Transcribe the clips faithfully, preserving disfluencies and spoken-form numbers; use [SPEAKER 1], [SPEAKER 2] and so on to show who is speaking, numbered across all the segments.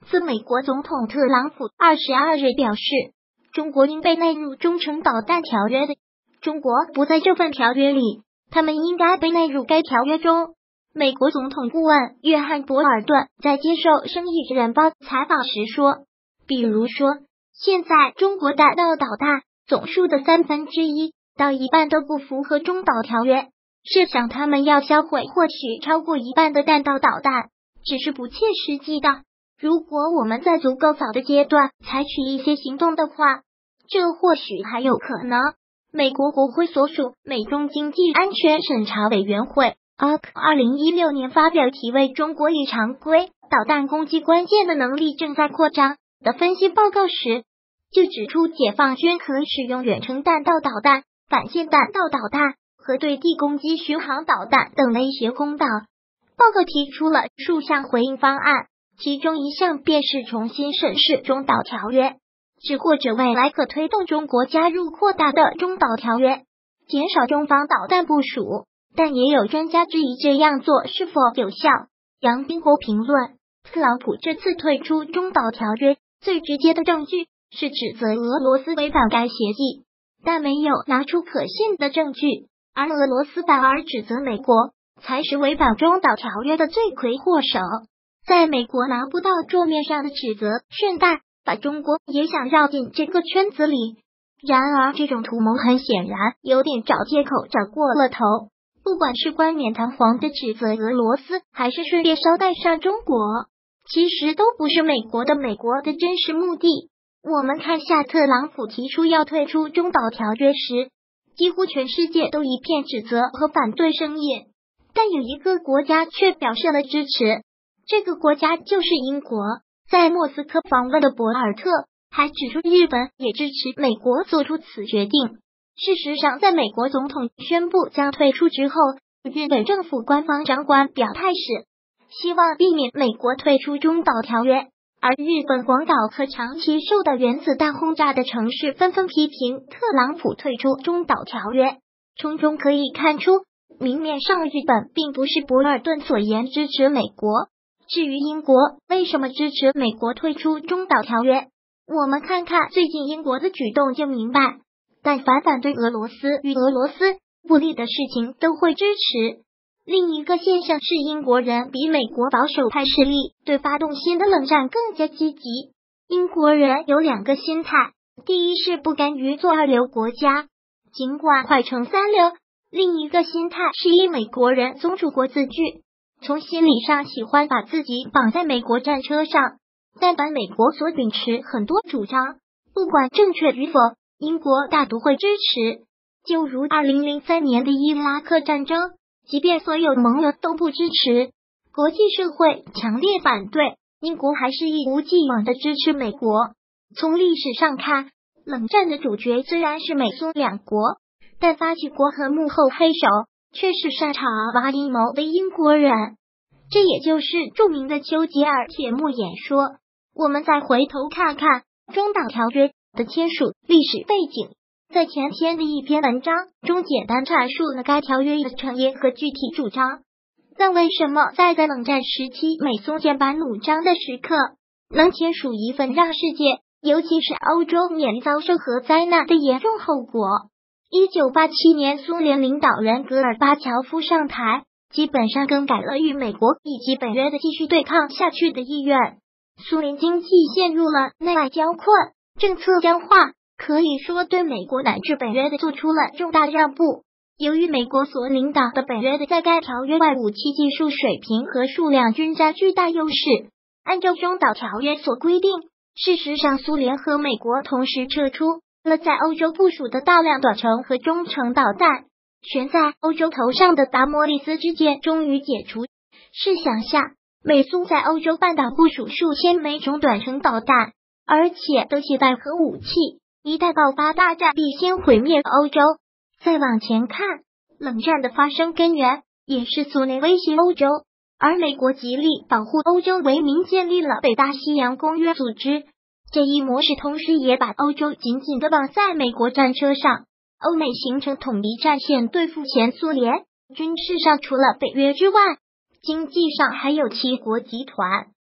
[SPEAKER 1] 自美国总统特朗普二十二日表示，中国应被纳入中程导弹条约的，中国不在这份条约里，他们应该被纳入该条约中。美国总统顾问约翰·博尔顿在接受《生意人报》采访时说，比如说，现在中国弹道导弹总数的三分之一到一半都不符合中导条约，试想他们要销毁或许超过一半的弹道导弹，只是不切实际的。如果我们在足够早的阶段采取一些行动的话，这或许还有可能。美国国会所属美中经济安全审查委员会 A C 二零一六年发表题为《中国与常规导弹攻击关键的能力正在扩张》的分析报告时，就指出解放军可使用远程弹道导弹、反舰弹道导弹和对地攻击巡航导弹等威胁空导。报告提出了数项回应方案，其中一项便是重新审视中导条约，指或者未来可推动中国加入扩大的中导条约，减少中方导弹部署。但也有专家质疑这样做是否有效。杨冰国评论，特朗普这次退出中导条约最直接的证据是指责俄罗斯违反该协议，但没有拿出可信的证据，而俄罗斯反而指责美国才是违反中导条约的罪魁祸首。在美国拿不到桌面上的指责，顺带把中国也想绕进这个圈子里。然而这种图谋很显然有点找借口找过了头，不管是冠冕堂皇的指责俄罗斯，还是顺便捎带上中国，其实都不是美国的美国的真实目的。我们看下特朗普提出要退出中导条约时，几乎全世界都一片指责和反对声音，但有一个国家却表示了支持，这个国家就是英国。在莫斯科访问的博尔特还指出，日本也支持美国做出此决定。事实上，在美国总统宣布将退出之后，日本政府官方长官表态时，希望避免美国退出中导条约，而日本广岛和长期受到原子弹轰炸的城市纷纷批评特朗普退出中导条约。从中可以看出，明面上日本并不是博尔顿所言支持美国。至于英国为什么支持美国退出中导条约，我们看看最近英国的举动就明白。但凡反对俄罗斯与俄罗斯不利的事情都会支持。另一个现象是，英国人比美国保守派势力对发动新的冷战更加积极。英国人有两个心态，第一是不甘于做二流国家，尽管快成三流；另一个心态是以美国人宗主国自居，从心理上喜欢把自己绑在美国战车上。但凡美国所秉持很多主张，不管正确与否，英国大都会支持。就如二零零三年的伊拉克战争，即便所有盟友都不支持，国际社会强烈反对，英国还是一如既往的支持美国。从历史上看，冷战的主角虽然是美苏两国，但发起国和幕后黑手却是擅长挖阴谋的英国人。这也就是著名的丘吉尔铁幕演说。我们再回头看看中导条约的签署历史背景，在前天的一篇文章中简单阐述了该条约的成因和具体主张。但为什么在在冷战时期美苏剑拔弩张的时刻，能签署一份让世界尤其是欧洲免遭受核灾难的严重后果？一九八七年苏联领导人戈尔巴乔夫上台，基本上更改了与美国以及北约的继续对抗下去的意愿。苏联经济陷入了内外交困，政策僵化，可以说对美国乃至北约的做出了重大让步。由于美国所领导的北约的在该条约外武器技术水平和数量均占巨大优势，按照中导条约所规定，事实上苏联和美国同时撤出了在欧洲部署的大量短程和中程导弹，悬在欧洲头上的达摩利斯之剑终于解除。试想下，美苏在欧洲半岛部署数千枚中短程导弹，而且都携带核武器，一旦爆发大战必先毁灭欧洲。再往前看，冷战的发生根源也是苏联威胁欧洲，而美国极力保护欧洲为名建立了北大西洋公约组织。这一模式同时也把欧洲紧紧地绑在美国战车上，欧美形成统一战线对付前苏联。军事上除了北约之外，经济上还有七国集团，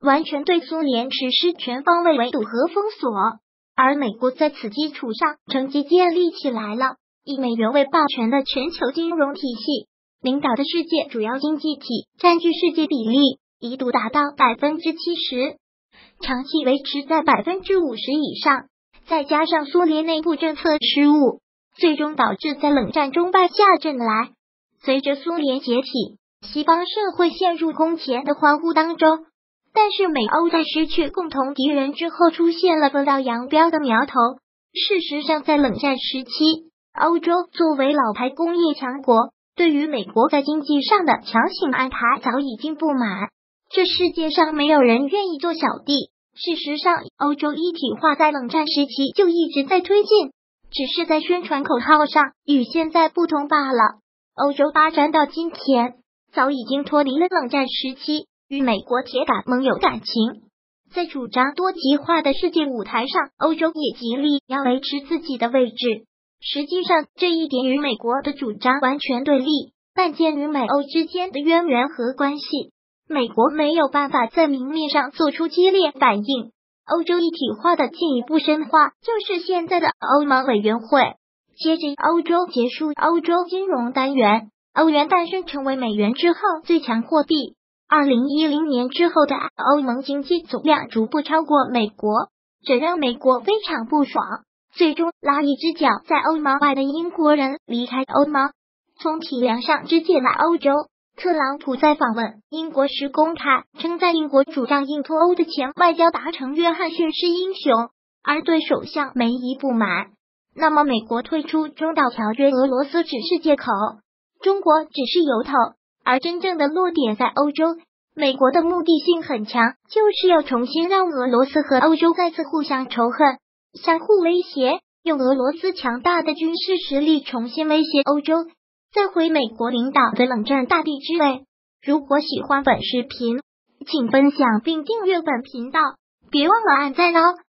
[SPEAKER 1] 完全对苏联实施全方位围堵和封锁。而美国在此基础上乘机建立起来了以美元为霸权的全球金融体系，领导的世界主要经济体，占据世界比例一度达到百分之七十，长期维持在百分之五十以上。再加上苏联内部政策失误，最终导致在冷战中败下阵来。随着苏联解体，西方社会陷入空前的欢呼当中。但是美欧在失去共同敌人之后，出现了分道扬镳的苗头。事实上，在冷战时期，欧洲作为老牌工业强国，对于美国在经济上的强行安排早已经不满。这世界上没有人愿意做小弟。事实上，欧洲一体化在冷战时期就一直在推进，只是在宣传口号上与现在不同罢了。欧洲发展到今天，早已经脱离了冷战时期与美国铁杆盟友感情。在主张多极化的世界舞台上，欧洲也极力要维持自己的位置。实际上，这一点与美国的主张完全对立，但鉴于美欧之间的渊源和关系，美国没有办法在明面上做出激烈反应。欧洲一体化的进一步深化就是现在的欧盟委员会。接着，欧洲结束欧洲金融单元，欧元诞生成为美元之后最强货币。二零一零年之后的欧盟经济总量逐步超过美国，这让美国非常不爽，最终拉一只脚在欧盟外的英国人离开欧盟。从体量上直接来欧洲，特朗普在访问英国时公开称赞英国主张硬脱欧的前外交大臣约翰逊是英雄，而对首相梅姨不满。那么美国退出中导条约，俄罗斯只是借口，中国只是由头，而真正的落点在欧洲。美国的目的性很强，就是要重新让俄罗斯和欧洲再次互相仇恨，相互威胁，用俄罗斯强大的军事实力重新威胁欧洲，再回美国领导的冷战大地之位。如果喜欢本视频，请分享并订阅本频道，别忘了按赞哦。